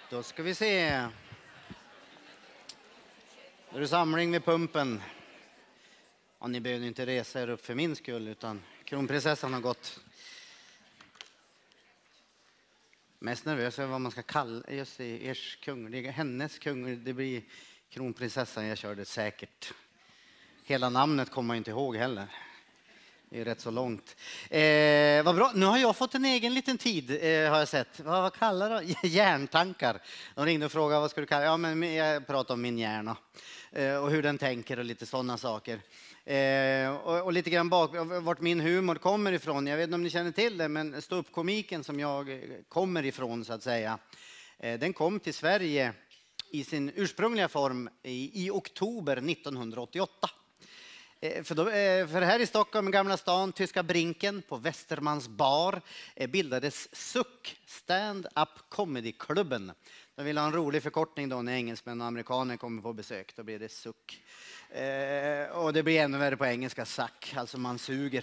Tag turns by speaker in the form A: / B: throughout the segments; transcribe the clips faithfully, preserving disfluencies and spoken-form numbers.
A: Då ska vi se. Då är det samling vid pumpen. Ja, ni behöver inte resa er upp för min skull, utan kronprinsessan har gått. Mest nervös över vad man ska kalla just det, ers kungliga, hennes kung. Det blir kronprinsessan, jag körde säkert. Hela namnet kommer jag inte ihåg heller. Det är rätt så långt. Eh, vad bra. Nu har jag fått en egen liten tid, eh, har jag sett. Vad, vad kallar det? Hjärntankar. De ringde och frågade vad ska du kalla. Ja, men jag pratar om min hjärna. Eh, och hur den tänker och lite sådana saker. Eh, och, och lite grann bak, vart min humor kommer ifrån. Jag vet inte om ni känner till det, men ståuppkomiken som jag kommer ifrån så att säga. Eh, den kom till Sverige i sin ursprungliga form i, i oktober nittonhundraåttioåtta. För, då, för här i Stockholm, Gamla stan, Tyska Brinken på Västermans bar bildades S U C, Stand-Up Comedy-klubben. De vill ha en rolig förkortning då när engelsmän och amerikaner kommer på besök. Då blir det S U C. Eh, och det blir ännu värre på engelska, S A C, alltså man suger.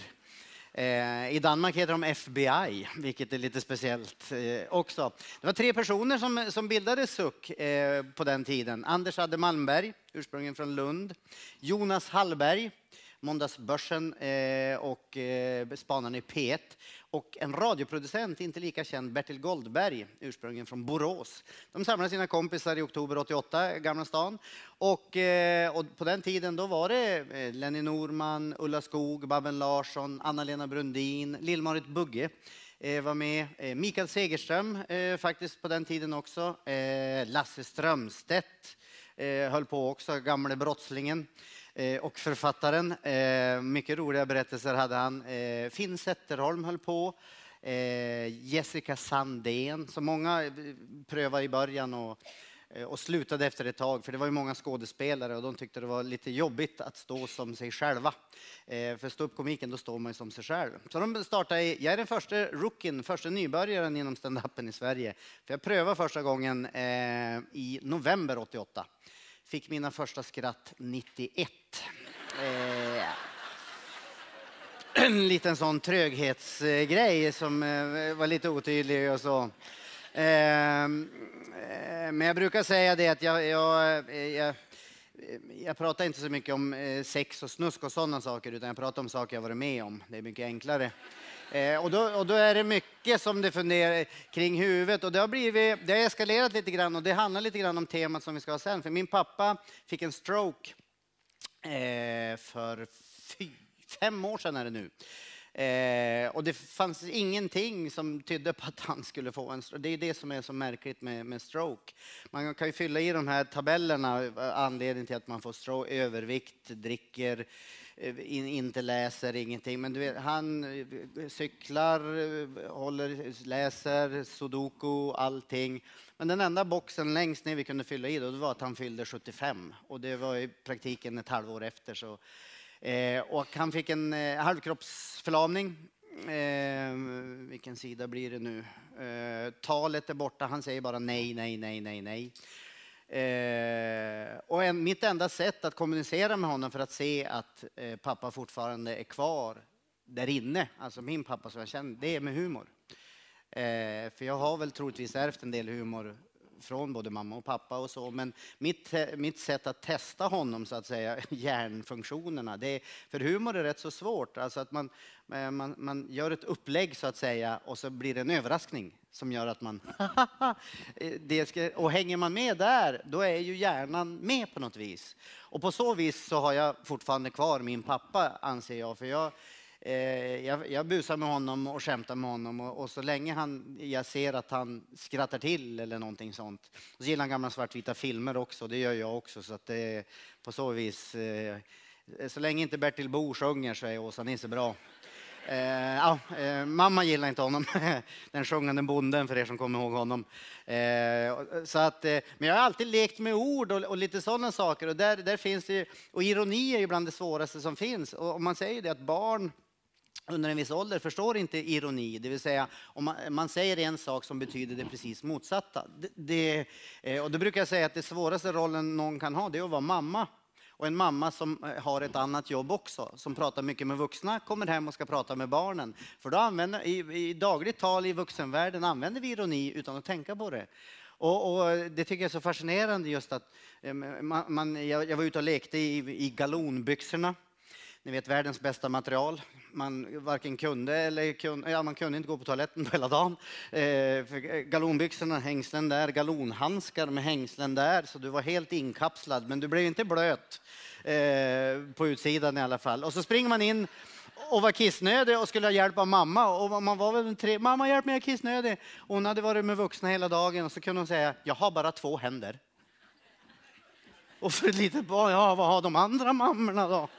A: Eh, I Danmark heter de F B I, vilket är lite speciellt eh, också. Det var tre personer som, som bildade S U C eh, på den tiden. Anders Adde Malmberg, ursprungligen från Lund. Jonas Hallberg, Måndagsbörsen eh, och eh, spanaren i P ett. Och en radioproducent, inte lika känd, Bertil Goldberg, ursprungligen från Borås. De samlade sina kompisar i oktober åttioåtta, Gamla stan. Och, eh, och på den tiden då var det eh, Lenny Norman, Ulla Skog, Babben Larsson, Anna-Lena Brundin, Lill-Marit Bugge eh, var med. Eh, Mikael Segerström eh, faktiskt på den tiden också. Eh, Lasse Strömstedt eh, höll på också, gamle brottslingen. Och författaren, eh, mycket roliga berättelser hade han. Eh, Finn Zetterholm höll på. Eh, Jessica Sandén, som många prövade i början och, och slutade efter ett tag. För det var ju många skådespelare och de tyckte det var lite jobbigt att stå som sig själva. Eh, för ståuppkomiken, då står man ju som sig själv. Så de startade, jag är den första rookien, första nybörjaren inom stand-upen i Sverige. För jag prövade första gången eh, i november åttioåtta. Fick mina första skratt nittioett. Eh, en liten sån tröghetsgrej som eh, var lite otydlig och så. Eh, men jag brukar säga det att jag, jag, jag, jag pratar inte så mycket om sex och snusk och sådana saker, utan jag pratar om saker jag varit med om. Det är mycket enklare. Eh, och, då, och då är det mycket som det funderar kring huvudet, och det har, blivit, det har eskalerat lite grann, och det handlar lite grann om temat som vi ska ha sen. För min pappa fick en stroke eh, för fy, fem år sedan är det nu. Eh, och det fanns ingenting som tydde på att han skulle få en stroke. Det är det som är så märkligt med, med stroke. Man kan ju fylla i de här tabellerna anledningen till att man får stroke, övervikt, dricker, inte läser ingenting, men du vet, han cyklar, håller, läser, sudoku, allting. Men den enda boxen längst ner vi kunde fylla i då, det var att han fyllde sjuttiofem, och det var i praktiken ett halvår efter. Så, eh, och han fick en eh, halvkroppsförlamning. Eh, vilken sida blir det nu? Eh, talet är borta, han säger bara nej, nej, nej, nej, nej. Eh, och en, mitt enda sätt att kommunicera med honom för att se att eh, pappa fortfarande är kvar där inne, alltså min pappa som jag känner, det är med humor. Eh, för jag har väl troligtvis ärvt en del humor från både mamma och pappa och så, men mitt, mitt sätt att testa honom så att säga, hjärnfunktionerna, det är, för humor är rätt så svårt, alltså att man, man, man gör ett upplägg så att säga, och så blir det en överraskning som gör att man det ska, och hänger man med där, då är ju hjärnan med på något vis, och på så vis så har jag fortfarande kvar min pappa, anser jag, för jag Eh, jag, jag busar med honom och skämtar med honom, och, och så länge han, jag ser att han skrattar till eller någonting sånt. Och så gillar han gamla svartvita filmer också, det gör jag också, så att det på så vis eh, så länge inte Bertil Bo sjunger så är Åsa Nisse bra. Eh, ja, eh, mamma gillar inte honom, den sjungande bonden för er som kommer ihåg honom. Eh, så att, eh, men jag har alltid lekt med ord och, och lite sådana saker, och där, där finns det, och ironi är ju bland det svåraste som finst. Och, och man säger det att barn under en viss ålder förstår inte ironi, det vill säga om man, man säger en sak som betyder det precis motsatta. Det, det, och då brukar jag säga att det svåraste rollen någon kan ha, det är att vara mamma. Och en mamma som har ett annat jobb också, som pratar mycket med vuxna, kommer hem och ska prata med barnen. För då använder, i, i dagligt tal i vuxenvärlden använder vi ironi utan att tänka på det. Och, och det tycker jag är så fascinerande just att man, man, jag, jag var ute och lekte i, i galonbyxorna. Ni vet, världens bästa material. Man varken kunde eller kunde, ja, man kunde inte gå på toaletten på hela dagen. Eh, för galonbyxorna, hängslen där, galonhandskar med hängslen där. Så du var helt inkapslad, men du blev inte blöt eh, på utsidan i alla fall. Och så springer man in och var kissnödig och skulle ha hjälp av mamma. Och man var väl tre, mamma hjälp mig, jag är kissnödig. Hon hade varit med vuxna hela dagen och så kunde hon säga, jag har bara två händer. Och för ett litet barn, ja, vad har de andra mammorna då?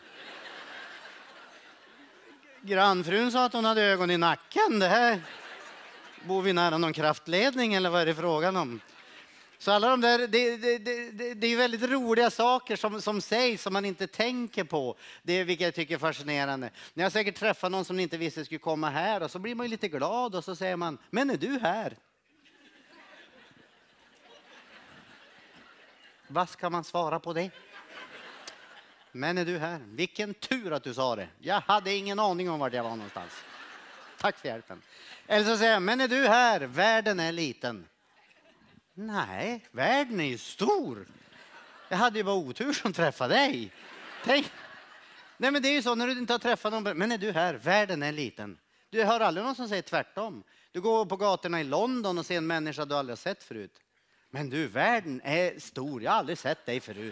A: Grannfrun sa att hon hade ögon i nacken. Det här bor vi nära någon kraftledning eller vad är det frågan om? Så alla de där, det, det, det, det är väldigt roliga saker som, som sägs som man inte tänker på. Det är vilket jag tycker är fascinerande. När jag säkert träffar någon som inte visste skulle komma här och så blir man ju lite glad och så säger man, men är du här? Vad ska man svara på det? Men är du här? Vilken tur att du sa det. Jag hade ingen aning om vart jag var någonstans. Tack för hjälpen. Eller så säger jag, men är du här? Världen är liten. Nej, världen är ju stor. Jag hade ju bara otur som träffade dig. Tänk. Nej, men det är ju så när du inte har träffat någon. Men är du här? Världen är liten. Du hör aldrig någon som säger tvärtom. Du går på gatorna i London och ser en människa du aldrig har sett förut. Men du, världen är stor. Jag har aldrig sett dig förut.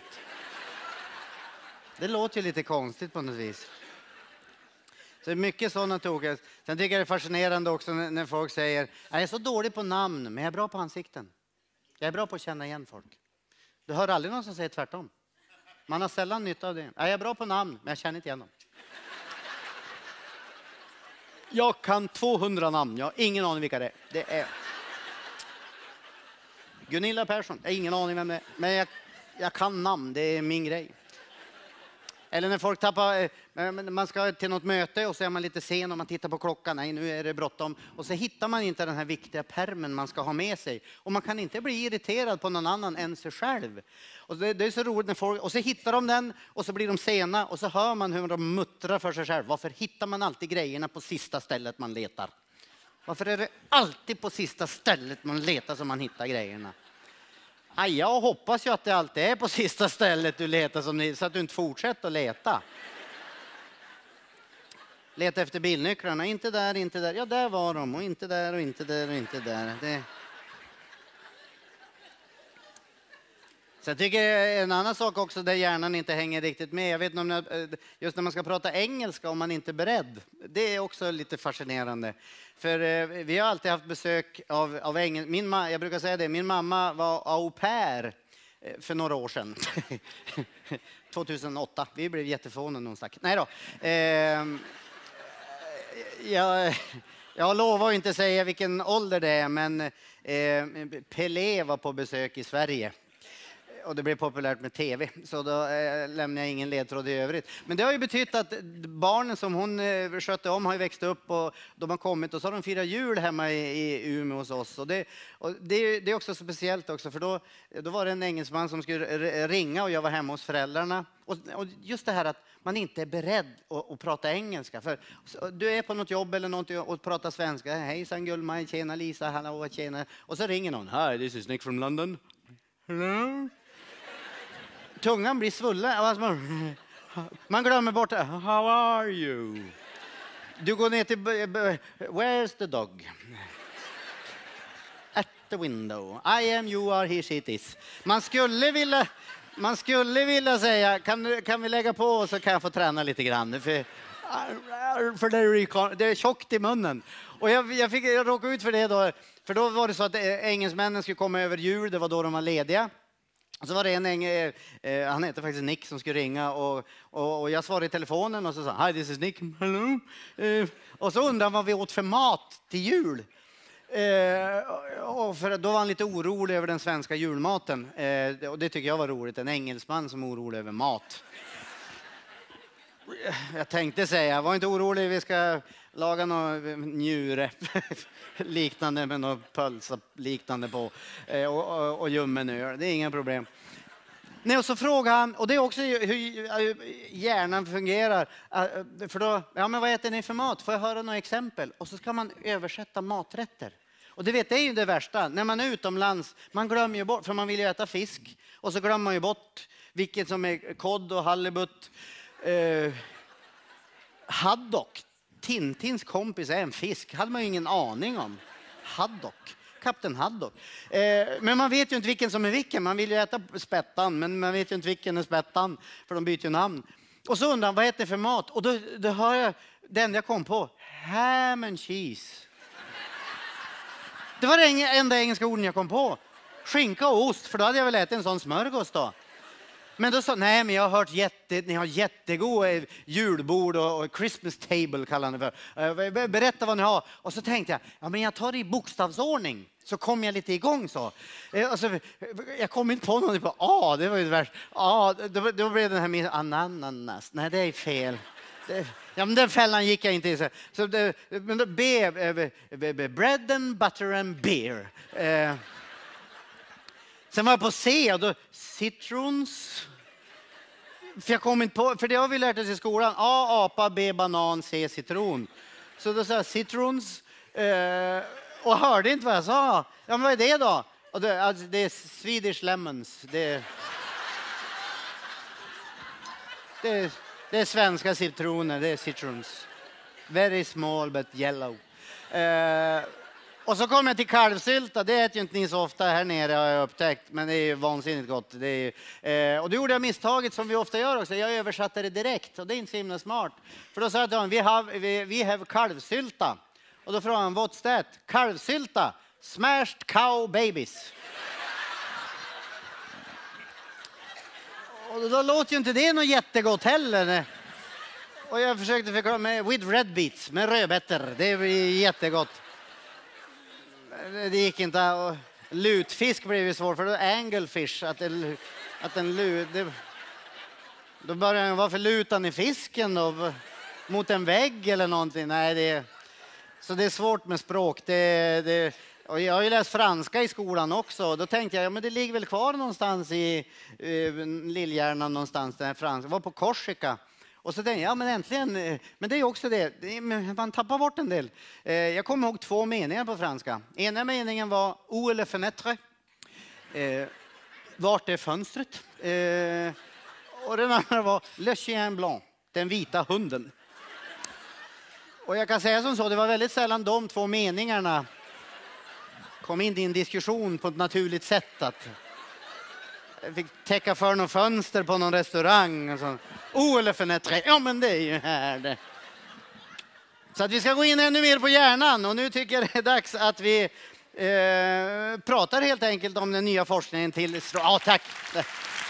A: Det låter ju lite konstigt på något vis. Så det är mycket sådana tokar. Sen tycker jag det är fascinerande också när, när folk säger, jag är så dålig på namn, men jag är bra på ansikten. Jag är bra på att känna igen folk. Du hör aldrig någon som säger tvärtom. Man har sällan nytta av det. Jag är bra på namn, men jag känner inte igen dem. Jag kan tvåhundra namn. Jag har ingen aning vilka det är. Det är Gunilla Persson. Jag har ingen aning vem det är. Men jag, jag kan namn. Det är min grej. Eller när folk tappar, man ska till något möte och så är man lite sen och man tittar på klockan. Nej, nu är det bråttom. Och så hittar man inte den här viktiga pärmen man ska ha med sig. Och man kan inte bli irriterad på någon annan än sig själv. Och det, det är så roligt när folk, och så hittar de den och så blir de sena och så hör man hur de muttrar för sig själv. Varför hittar man alltid grejerna på sista stället man letar? Varför är det alltid på sista stället man letar som man hittar grejerna? Ja, jag hoppas ju att det alltid är på sista stället du letar som ni, så att du inte fortsätter att leta. Leta efter bilnycklarna, inte där, inte där. Ja, där var de och inte där och inte där och inte där. Det... Så jag tycker en annan sak också där hjärnan inte hänger riktigt med. Jag vet inte om när, just när man ska prata engelska om man inte är beredd. Det är också lite fascinerande. För eh, vi har alltid haft besök av, av engelska. Min ma- jag brukar säga det, min mamma var au pair eh, för några år sedan. tjugohundraåtta. Vi blev jättefåniga när hon stack. Nej då. Eh, jag, jag lovar inte säga vilken ålder det är, men eh, Pelé var på besök i Sverige. Och det blev populärt med tv, så då eh, lämnar jag ingen ledtråd i övrigt. Men det har ju betytt att barnen som hon eh, skötte om har ju växt upp och de har kommit och så har de firat jul hemma i, i Umeå hos oss. Och det, och det, det är också speciellt också, för då, då var det en engelsman som skulle ringa och jag var hemma hos föräldrarna. Och, och just det här att man inte är beredd att, att prata engelska. För du är på något jobb eller något och pratar svenska. Hejsan Gullmaj, tjena Lisa, hallå, tjena. Och så ringer någon. Hi, this is Nick from London. Hello? Tungan blir svullen. Man glömmer bort det. How are you? Du går ner till... Where's the dog? At the window. I am, you are, he, she, it is. Man skulle vilja, man skulle vilja säga, kan, kan vi lägga på så kan jag få träna lite grann. För, för det, är, det är tjockt i munnen. Och jag, jag fick jag råka ut för det då. För då var det så att engelsmännen skulle komma över jul. Det var då de var lediga. Och så var det en äng, eh, han heter faktiskt Nick, som skulle ringa och, och, och jag svarade i telefonen och så sa hi, this is Nick, hello. Eh, och så undrade han vad vi åt för mat till jul. Eh, och för då var han lite orolig över den svenska julmaten. Eh, och det tycker jag var roligt, en engelsman som är orolig över mat. Jag tänkte säga, var inte orolig, vi ska laga någon njure liknande med något pölsa liknande på eh, och, och, och ljummen öl. Det är inga problem. Nej, och så frågar han, och det är också hur hjärnan fungerar. För då, ja men vad äter ni för mat? Får jag höra några exempel? Och så ska man översätta maträtter. Och det vet, det är ju det värsta. När man är utomlands, man glömmer ju bort, för man vill ju äta fisk. Och så glömmer man ju bort vilket som är kod och halibut. Eh, haddock. Tintins kompis är en fisk. Hade man ju ingen aning om. Haddock. Kapten Haddock. Eh, men man vet ju inte vilken som är vilken. Man vill ju äta spättan, men man vet ju inte vilken är spättan. För de byter ju namn. Och så undrar vad heter det för mat? Och då, då hör jag den jag kom på. Ham and cheese. Det var det enda engelska orden jag kom på. Skinka och ost, för då hade jag väl ätit en sån smörgås då. Men då sa nej, men jag har hört jätte, ni har jättegoda julbord och, och Christmas table kallar ni för. Berätta vad ni har. Och så tänkte jag, ja men jag tar det i bokstavsordning. Så kom jag lite igång så. Och så jag kom inte på någonting på A, det var ju det värsta. A, då, då blev den här med ananas. Nej, det är fel. Det, ja, men den fällan gick jag inte i. Så, så det, men då, B, B, B, B, bread and butter and beer. Eh, sen var jag på C och då citrons. För jag kom inte på, för det har vi lärt oss i skolan. A, apa, B, banan, C, citron. Så då sa jag citrons. Eh, och hörde inte vad jag sa. Ja, men vad är det då? Och det, alltså, det är Swedish lemons. Det, det är... Det är svenska citroner, det är citrons. Very small but yellow. Eh, och så kommer jag till kalvsylta. Det äter ju inte ni så ofta här nere har jag upptäckt. Men det är ju vansinnigt gott. Det är ju, eh, och då gjorde jag misstaget som vi ofta gör också. Jag översatte det direkt och det är inte så himla smart. För då sa jag till honom, vi have, vi, vi have kalvsylta. Och då frågade han, what's that? Kalvsylta. Smashed cow babies. Och då låter ju inte det något jättegott heller. Och jag försökte förklara med with red beets, med rödbetor. Det blir jättegott. Det gick inte. Och lutfisk blev ju svårt, för då är anglefish. Att, det, att en lut... Det, då börjar jag, varför lutar ni fisken då? Mot en vägg eller någonting? Nej, det, så det är svårt med språk. Det, det, och jag har ju läst franska i skolan också. Då tänkte jag, ja, men det ligger väl kvar någonstans i uh, Lillhjärnan någonstans. Där franska. Jag var på Korsika. Och så tänkte jag, ja men äntligen. Men det är också det. Man tappar bort en del. Uh, jag kommer ihåg två meningar på franska. Ena meningen var où est le fenêtre? Uh, vart är fönstret? Uh, och den andra var le chien blanc. Den vita hunden. Och jag kan säga som så, det var väldigt sällan de två meningarna kom in i en diskussion på ett naturligt sätt. Att jag fick täcka för någon fönster på någon restaurang. Och så. Oh, eller fenêtre. Ja, men det är ju här det. Så att vi ska gå in ännu mer på hjärnan. Och nu tycker jag det är dags att vi eh, pratar helt enkelt om den nya forskningen till... Ja, tack.